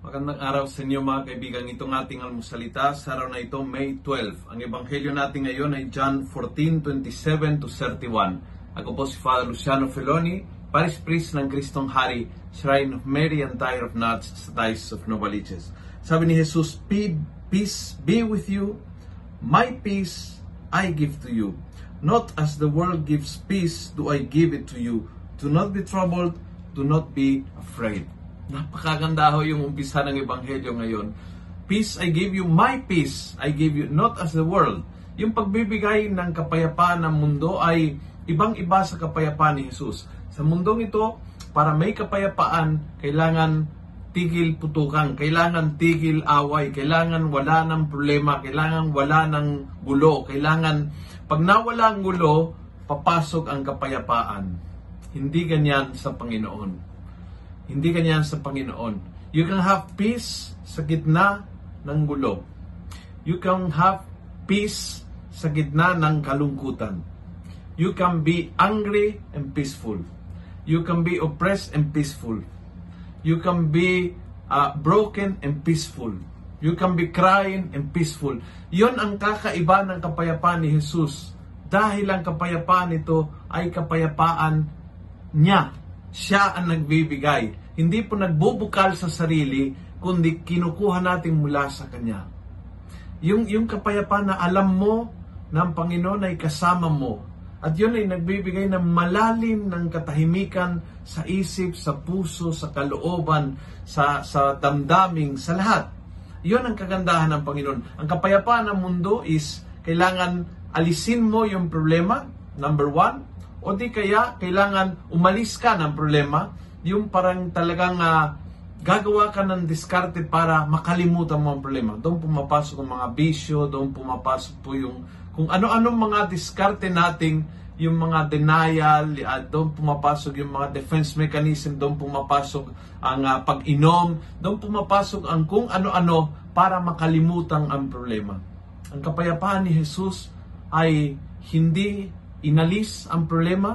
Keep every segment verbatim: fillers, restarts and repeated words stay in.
Magandang araw sa inyo mga kaibigan. Itong ating almusalita sa araw na ito, May twelfth. Ang ebanghelyo natin ngayon ay John fourteen, twenty-seven to thirty-one. Ako po si Father Luciano Feloni, Parish Priest ng Kristong Hari, Shrine of Mary and Tower of Nuts sa Diocese of Novaliches. Sabi ni Jesus, "Peace be with you. My peace I give to you. Not as the world gives peace do I give it to you. Do not be troubled, do not be afraid." Napakaganda ho yung umpisa ng ebanghelyo ngayon. Peace I give you, my peace I give you, not as the world. Yung pagbibigay ng kapayapaan ng mundo ay ibang-iba sa kapayapaan ni Jesus. Sa mundong ito, para may kapayapaan, kailangan tigil putukan, kailangan tigil away, kailangan wala ng problema, kailangan wala ng gulo, kailangan pag nawala ang gulo, papasok ang kapayapaan. Hindi ganyan sa Panginoon. Hindi ganyan sa Panginoon. You can have peace sa gitna ng gulo. You can have peace sa gitna ng kalungkutan. You can be angry and peaceful. You can be oppressed and peaceful. You can be uh, broken and peaceful. You can be crying and peaceful. Yon ang kakaiba ng kapayapaan ni Jesus. Dahil ang kapayapaan nito ay kapayapaan niya. Siya ang nagbibigay. Hindi po nagbubukal sa sarili, kundi kinukuha natin mula sa Kanya. Yung, yung kapayapaan na alam mo na ang Panginoon ay kasama mo. At yun ay nagbibigay ng malalim ng katahimikan sa isip, sa puso, sa kalooban, sa, sa damdaming, sa lahat. Yun ang kagandahan ng Panginoon. Ang kapayapaan ng mundo is kailangan alisin mo yung problema, number one, o di kaya kailangan umalis ka ng problema, yung parang talagang uh, gagawa ka ng diskarte para makalimutan mo ang problema. Doon pumapasok ang mga bisyo, doon pumapasok po yung kung ano-anong mga diskarte nating, yung mga denial, uh, doon pumapasok yung mga defense mechanism, doon pumapasok ang uh, pag-inom, doon pumapasok ang kung ano-ano para makalimutan ang problema. Ang kapayapaan ni Jesus ay hindi inalis ang problema,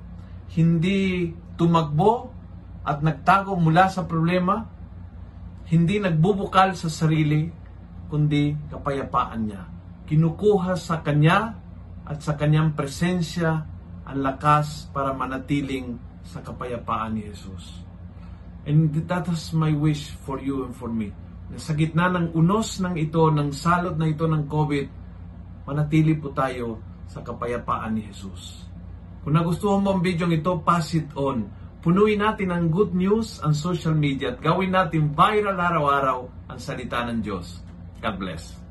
hindi tumakbo at nagtago mula sa problema, hindi nagbubukal sa sarili, kundi kapayapaan niya. Kinukuha sa Kanya at sa Kanyang presensya ang lakas para manatiling sa kapayapaan ni Jesus. And that is my wish for you and for me. Na sa gitna ng unos ng ito, ng salot na ito ng COVID, manatili po tayo sa kapayapaan ni Jesus. Kung nagustuhan mo ang video ito, pass it on. Punuin natin ang good news ang social media at gawin natin viral araw-araw ang salita ng Diyos. God bless.